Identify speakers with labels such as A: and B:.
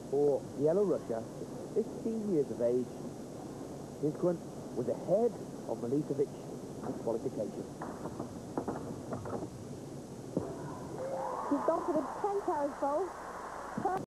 A: for Yelorussia, 15 years of age. Piskun was ahead of Milicevic in qualification.
B: She's gone for the 10 carriage bowl.